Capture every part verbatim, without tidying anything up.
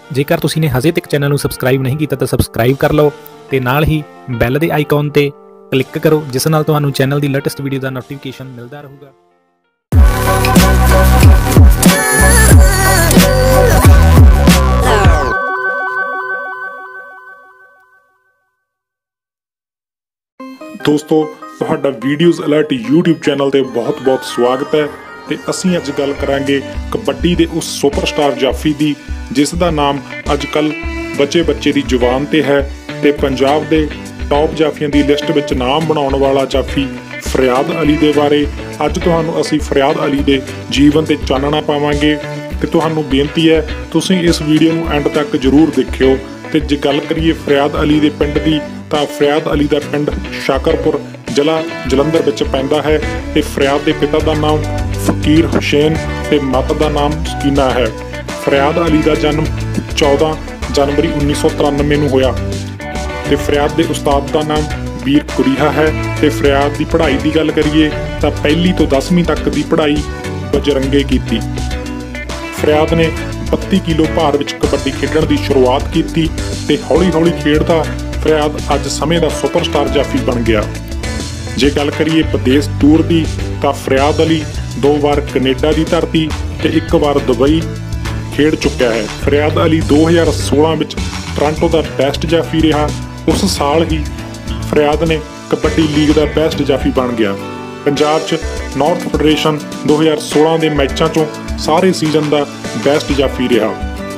जेकर तुसीं ने हजे तक चैनल नूं सबसक्राइब नहीं किया तो सबसक्राइब कर लो ते नाल ही बैल दे आइकॉन ते क्लिक करो, जिस नाल तुहानूं चैनल की लेटेस्ट वीडियो का नोटिफिकेशन मिलता रहूगा। दोस्तों तुहाडा वीडियोज़ अलर्ट यूट्यूब चैनल ते बहुत बहुत स्वागत है। ते असीं अज गल करांगे कबड्डी दे उस सुपरस्टार जाफी दी जिस दा नाम अजकल बच्चे बच्चे दी जुबान ते है। ते पंजाब दे टॉप जाफियां दी लिस्ट विच नाम बनाउण वाला जाफी फरियाद अली दे बारे अज तुहानूं असीं फरियाद अली दे जीवन ते चानना पावांगे। ते तुहानूं बेनती है तुसीं इस वीडियो नूं एंड तक जरूर देखियो। ते जे गल करिए फरियाद अली दे पिंड दी तां फरियाद अली दा पिंड शाकरपुर जिला जलंधर विच पैंदा है। ते फरियाद दे पिता दा नाम फकीर हुसैन ते माता दा नाम सकीना है। फरियाद अली दा जन्म चौदह जनवरी उन्नीस सौ तिरानवे नूं होया। ते फरियाद दे उस्ताद दा नाम वीर कुड़ीहा है। ते फरियाद दी पढ़ाई दी गल करिए तां पहली तो दसवीं तक दी पढ़ाई बजरंगे कीती। फरियाद ने बत्ती किलो भार विच कबड्डी खेडण दी शुरुआत कीती ते हौली हौली खेडदा फरियाद अज समय दा सुपरस्टार जाफी बन गया। जे गल करिए विदेश टूर दी तां फरियाद अली दो बार कनेडा की धरती ते एक बार दुबई खेड चुका है। फरियाद अली दो हज़ार सोलह विच टोरंटो का बेस्ट जाफी रहा। उस साल ही फरियाद ने कबड्डी लीग का बेस्ट जाफी बन गया। पंजाब च नॉर्थ फेडरेशन दो हज़ार सोलह के मैचों चों सारे सीजन का बेस्ट जाफी रहा।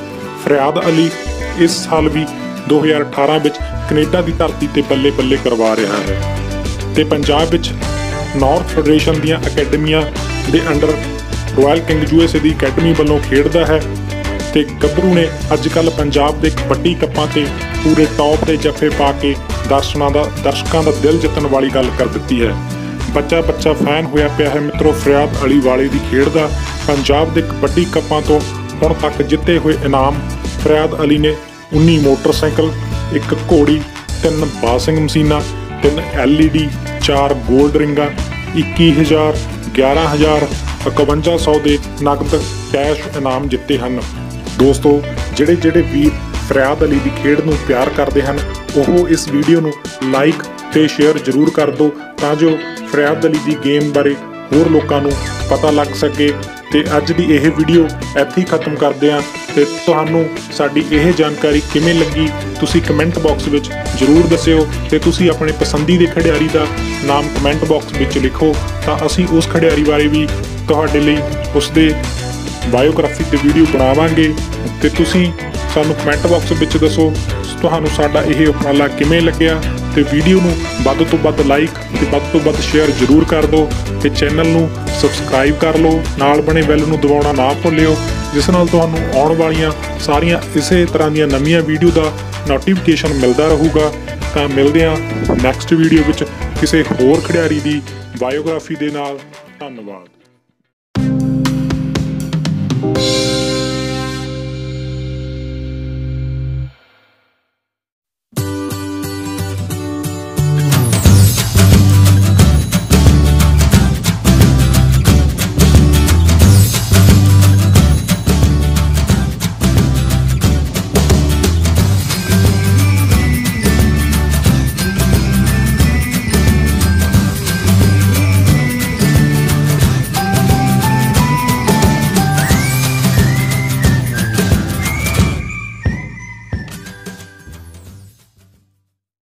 फरियाद अली इस साल भी दो हज़ार अठारह विच कनेडा की धरती ते बल्ले बल्ले करवा रहा है। ते पंजाब विच नॉर्थ फेडरेशन दीआं अकैडमियां दे अंडर रॉयल किंग यूएसए दी अकैडमी वालों खेडदा है। ते गभरू ने अजकल पंजाब के कबड्डी कप्पां ते पूरे टॉप के जफे पा के दर्शकों का दर्शकों का दिल जितण वाली गल कर दी है। बच्चा बच्चा फैन होया पिया है मित्रों फरियाद अली वाले की खेड दा। पंजाब के कबड्डी कप्पां तो हुण तक जिते हुए इनाम फरियाद अली ने उन्नी मोटरसाइकिल, एक घोड़ी, तीन बासिंग मशीनां, तीन एल ई डी, चार गोल्ड रिंगा, इक्की हज़ार, ग्यारह हज़ार, इकवंजा सौ के नगद कैश इनाम जिते हैं। दोस्तों ਜਿਹੜੇ ਜਿਹੜੇ ਵੀਰ फरियाद अली की खेड ਨੂੰ प्यार करते हैं ਉਹ इस वीडियो ਨੂੰ लाइक ਤੇ शेयर जरूर कर दो ਤਾਂ जो फरियाद अली की गेम बारे होर लोगों ਨੂੰ पता लग सके। ਤੇ ਅੱਜ ਦੀ ਇਹ ਵੀਡੀਓ ਇੱਥੇ ਹੀ ਖਤਮ ਕਰਦੇ ਹਾਂ। ਤੇ ਤੁਹਾਨੂੰ ਸਾਡੀ ਇਹ ਜਾਣਕਾਰੀ ਕਿਵੇਂ ਲੱਗੀ ਤੁਸੀਂ ਕਮੈਂਟ ਬਾਕਸ ਵਿੱਚ ਜ਼ਰੂਰ ਦੱਸਿਓ। ਤੇ ਤੁਸੀਂ ਆਪਣੇ ਪਸੰਦੀਦੇ ਖਿਡਾਰੀ ਦਾ ਨਾਮ ਕਮੈਂਟ ਬਾਕਸ ਵਿੱਚ ਲਿਖੋ ਤਾਂ ਅਸੀਂ ਉਸ ਖਿਡਾਰੀ ਬਾਰੇ ਵੀ ਤੁਹਾਡੇ ਲਈ ਉਸ ਦੇ ਬਾਇਓਗ੍ਰਾਫੀ ਤੇ ਵੀਡੀਓ ਬਣਾਵਾਂਗੇ। ਤੇ ਤੁਸੀਂ ਸਾਨੂੰ ਕਮੈਂਟ ਬਾਕਸ ਵਿੱਚ ਦੱਸੋ ਤੁਹਾਨੂੰ ਸਾਡਾ ਇਹ ਉਪਰਾਲਾ ਕਿਵੇਂ ਲੱਗਿਆ। ਤੇ ਵੀਡੀਓ ਨੂੰ ਵੱਧ ਤੋਂ ਵੱਧ ਲਾਈਕ ਤੇ ਵੱਧ ਤੋਂ ਵੱਧ ਸ਼ੇਅਰ ਜ਼ਰੂਰ ਕਰ ਦਿਓ ਤੇ ਚੈਨਲ ਨੂੰ ਸਬਸਕ੍ਰਾਈਬ ਕਰ ਲਓ। ਨਾਲ ਬਣੇ ਬੈਲ ਨੂੰ ਦਬਾਉਣਾ ਨਾ ਭੁੱਲਿਓ ਜਿਸ ਨਾਲ ਤੁਹਾਨੂੰ ਆਉਣ ਵਾਲੀਆਂ ਸਾਰੀਆਂ ਇਸੇ ਤਰ੍ਹਾਂ ਦੀਆਂ ਨਵੀਆਂ ਵੀਡੀਓ ਦਾ ਨੋਟੀਫਿਕੇਸ਼ਨ ਮਿਲਦਾ ਰਹੂਗਾ। ਤਾਂ ਮਿਲਦੇ ਹਾਂ ਨੈਕਸਟ ਵੀਡੀਓ ਵਿੱਚ ਕਿਸੇ ਹੋਰ ਖਿਡਾਰੀ ਦੀ ਬਾਇਓਗ੍ਰਾਫੀ ਦੇ ਨਾਲ। ਧੰਨਵਾਦ।